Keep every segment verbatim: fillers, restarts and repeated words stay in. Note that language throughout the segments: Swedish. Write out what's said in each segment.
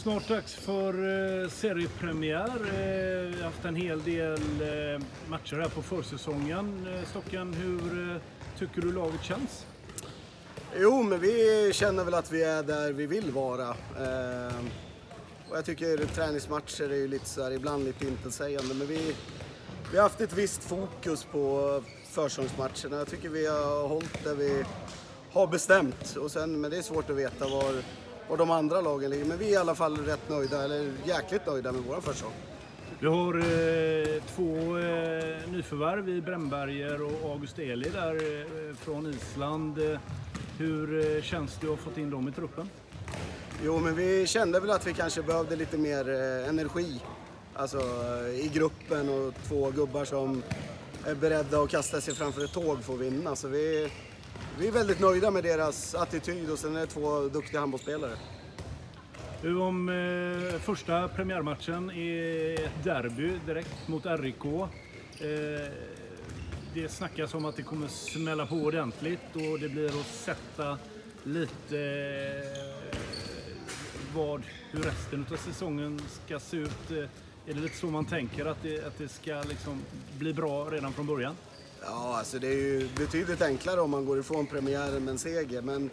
Snart dags för eh, seriepremiär. Eh, vi har haft en hel del eh, matcher här på försäsongen. Eh, Stockan, hur eh, tycker du laget känns? Jo, men vi känner väl att vi är där vi vill vara. Eh, och jag tycker träningsmatcher är ju lite så här, ibland lite intetsägande. Men vi, vi har haft ett visst fokus på försäsongsmatcherna. Jag tycker vi har hållit det vi har bestämt. Och sen, men det är svårt att veta var, var de andra lagen ligger. Men vi är i alla fall rätt nöjda, eller jäkligt nöjda med våra försäsong. Vi har eh, två eh, nyförvärv i Brännberger och August Eli där eh, från Island. Hur eh, känns det att ha fått in dem i truppen? Jo, men vi kände väl att vi kanske behövde lite mer eh, energi. Alltså eh, i gruppen, och två gubbar som är beredda att kasta sig framför ett tåg för att vinna. Så vi, vi är väldigt nöjda med deras attityd, och sen är det två duktiga handbollsspelare. Om eh, första premiärmatchen är ett derby direkt mot R I K. Eh, det snackas om att det kommer smälla på ordentligt och det blir att sätta lite eh, vad, hur resten av säsongen ska se ut. Är det lite så man tänker, att det, att det ska liksom bli bra redan från början? Ja, alltså det är ju betydligt enklare om man går ifrån premiären med en seger, men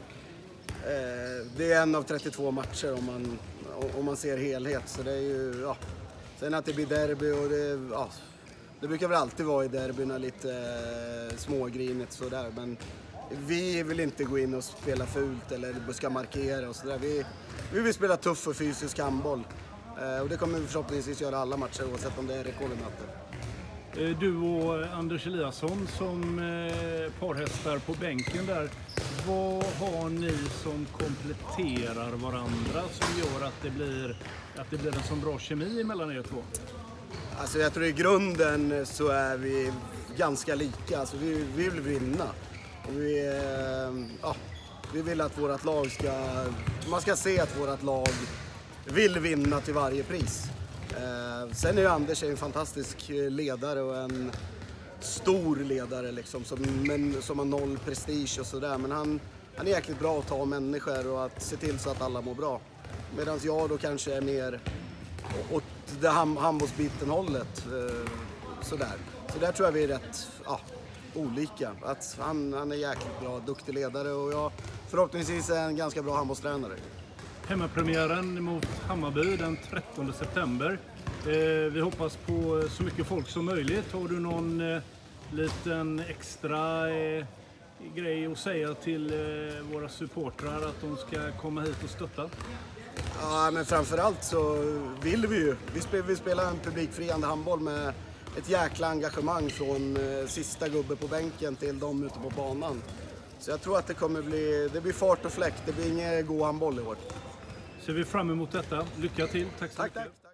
eh, det är en av trettiotvå matcher om man, om man ser helhet. Så det är ju, ja. Sen att det blir derby, och det, ja, det brukar väl alltid vara i derbyna lite eh, smågrinigt sådär, men vi vill inte gå in och spela fult eller ska markera och sådär. Vi, vi vill spela tuff och fysisk handboll, eh, och det kommer vi förhoppningsvis göra alla matcher, oavsett om det är R I K eller möte. Du och Anders Eliasson som eh, parhästar på bänken där. Vad har ni som kompletterar varandra som gör att det blir, att det blir en sån bra kemi mellan er två? Alltså jag tror i grunden så är vi ganska lika. Alltså vi, vi vill vinna. Och vi, eh, ja, vi vill att vårt lag ska... Man ska se att vårt lag vill vinna till varje pris. Eh, sen är ju Anders en fantastisk ledare och en stor ledare liksom, som, men, som har noll prestige och sådär. Men han, han är jäkligt bra att ta människor och att se till så att alla mår bra. Medan jag då kanske är mer åt det ham, handbollsbiten hållet. Eh, sådär. Så där tror jag vi är rätt ja, olika. Att han, han är jäkligt bra, duktig ledare, och jag förhoppningsvis är en ganska bra handbollstränare. Hemmapremiären mot Hammarby den trettonde september. Eh, vi hoppas på så mycket folk som möjligt. Har du någon eh, liten extra eh, grej att säga till eh, våra supportrar att de ska komma hit och stötta? Ja, men framförallt så vill vi ju. Vi spelar, vi spelar en publikfriande handboll med ett jäkla engagemang från eh, sista gubbe på bänken till de ute på banan. Så jag tror att det kommer bli, det blir fart och fläkt. Det blir ingen god handboll i år. Ser vi fram emot detta. Lycka till. Tack så tack, mycket. Tack.